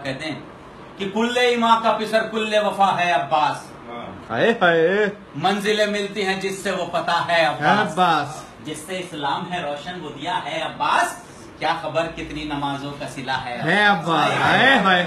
कहते हैं कि कुल्ले ईमा का पिसर कुल्ले वफा है अब्बास, हाय हाय मंजिलें मिलती हैं जिससे वो पता है अब्बास, जिससे इस्लाम है रोशन वो दिया है अब्बास, क्या खबर कितनी नमाजों का सिला है अब्बास। हाय हाय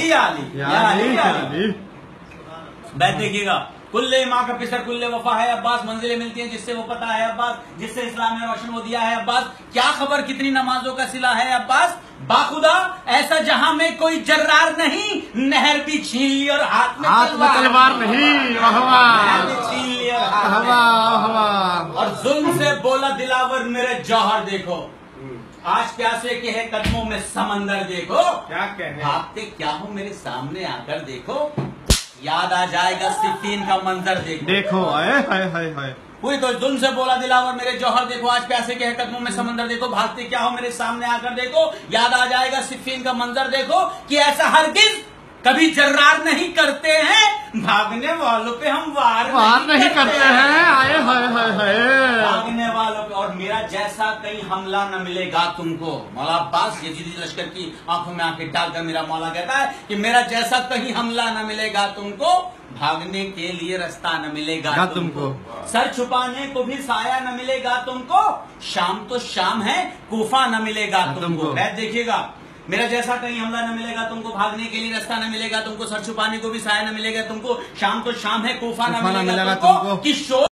बैठ देखिएगा, कुल्ले माँ का पिसर कुल्ले वफा है अब्बास, मंजिलें मिलती हैं जिससे वो पता है अब्बास, जिससे इस्लाम में रोशन वो दिया है अब्बास, क्या खबर कितनी नमाजों का सिला है अब्बास, बाखुदा ऐसा जहां में कोई जर्रार नहीं, नहर भी छीन ली और हाथ में तलवार नहीं, नहर भी छीन ली और हाथ में, और जुल्म से बोला दिलावर मेरे जौहर देखो, आज प्यासे के है कदमों में समंदर देखो, क्या कहे भागते क्या हो मेरे सामने आकर देखो, याद आ जाएगा सिफीन का मंजर देखो। पूरी तो जुल्म से बोला दिलावर मेरे जौहर देखो, आज प्यासे के है कदमों में समंदर देखो, भागते क्या हो मेरे सामने आकर देखो, याद आ जाएगा सिफीन का मंजर देखो, कि ऐसा हरगिज कभी जर्रार नहीं करते हैं, भागने वालों पे हम वार नहीं करते हैं, आए हाय हाय हाय, भागने वालों पे, और मेरा जैसा कहीं हमला न मिलेगा तुमको। मौला अब्बास यजीदी लश्कर की आंखों में आंखें डालकर मेरा मौला कहता है कि मेरा जैसा कहीं हमला न मिलेगा तुमको, भागने के लिए रास्ता न मिलेगा तुमको, सर छुपाने को भी साया न मिलेगा तुमको, शाम तो शाम है कूफा न मिलेगा तुमको। देखिएगा, मेरा जैसा कहीं हमला न मिलेगा तुमको, भागने के लिए रास्ता न मिलेगा तुमको, सर छुपाने को भी साया न मिलेगा तुमको, शाम तो शाम है कूफा न मिलेगा तुमको, कि